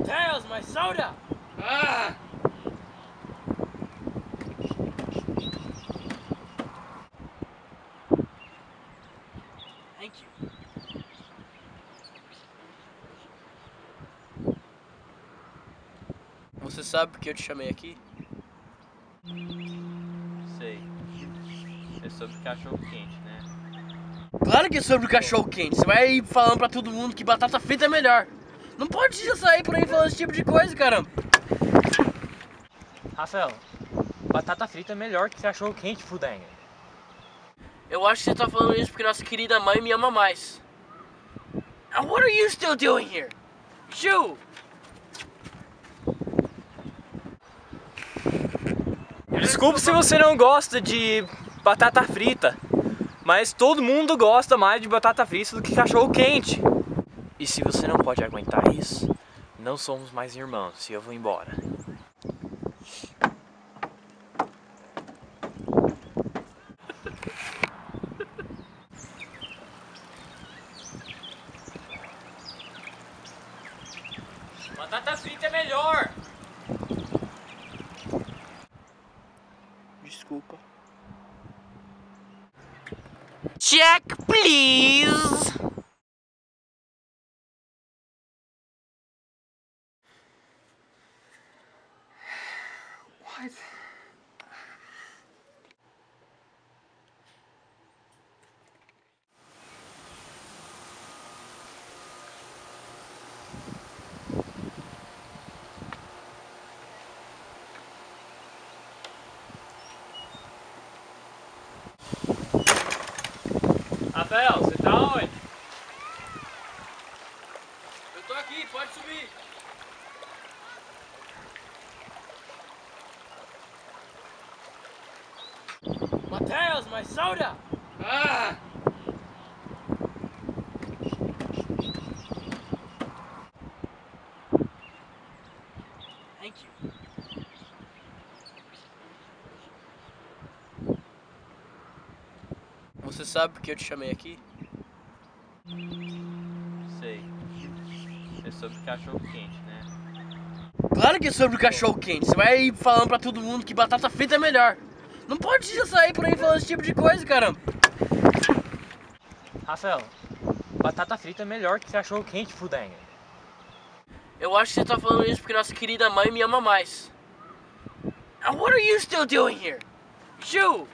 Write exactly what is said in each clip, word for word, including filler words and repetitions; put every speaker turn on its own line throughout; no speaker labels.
Tails, my soda! Ah! Thank you. Você sabe por que eu te chamei aqui?
Sei. É sobre cachorro quente, né?
Claro que é sobre o cachorro quente. Você vai falando pra todo mundo que batata frita é melhor. Não pode já sair por aí falando esse tipo de coisa, caramba.
Rafael, batata frita é melhor que cachorro quente, fudenga.
Eu acho que você tá falando isso porque nossa querida mãe me ama mais. Now what are you still doing here? Shoo!
Desculpe se você não gosta de batata frita, mas todo mundo gosta mais de batata frita do que cachorro quente. E se você não pode aguentar isso, não somos mais irmãos e eu vou embora. Batata frita é melhor!
Desculpa.
Check, please.
What?
Rafael, você tá onde?
Eu tô aqui, pode subir. Tails, my soda! Ah! Thank you. Você sabe por que eu te chamei aqui?
Sei. É sobre cachorro quente, né?
Claro que é sobre o cachorro quente. Você vai falando pra todo mundo que batata frita é melhor. Não pode já sair por aí falando esse tipo de coisa, caramba.
Rafael, batata frita é melhor que cachorro quente, fudenga.
Eu acho que você tá falando isso porque nossa querida mãe me ama mais. Now what are you still doing here? Shoo!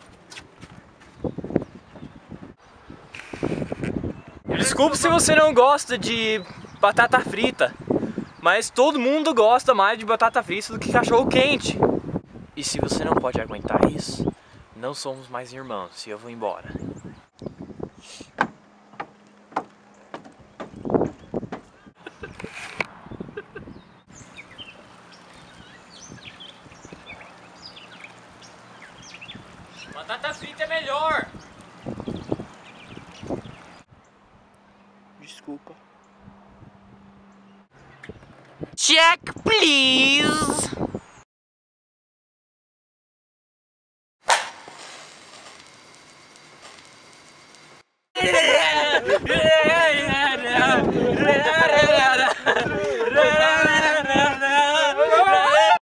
Desculpe se você não gosta de batata frita, mas todo mundo gosta mais de batata frita do que cachorro quente. E se você não pode aguentar isso, não somos mais irmãos e eu vou embora. Batata frita é melhor!
Desculpa.
Check, please.
Yeah!